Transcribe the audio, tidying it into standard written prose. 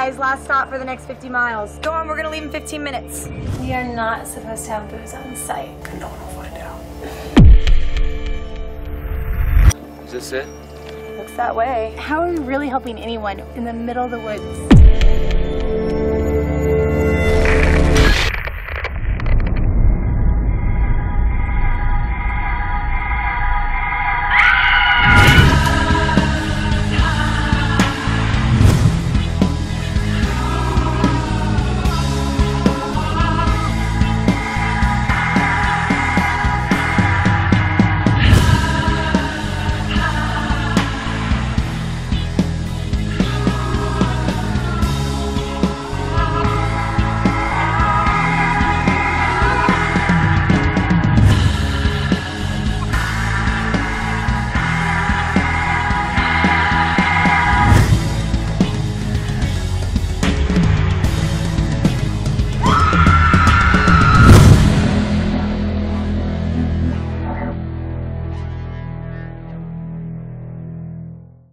guys, last stop for the next 50 miles. Go on, we're gonna leave in 15 minutes. We are not supposed to have booze on site. No one will find out. Is this it? Looks that way. How are we really helping anyone in the middle of the woods?